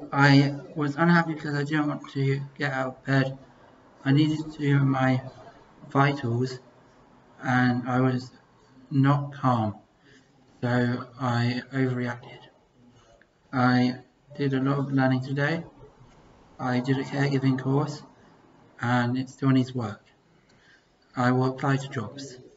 I was unhappy because I didn't want to get out of bed. I needed to do my vitals and I was not calm, so I overreacted. I did a lot of learning today. I did a caregiving course and it still needs work. I will apply to jobs.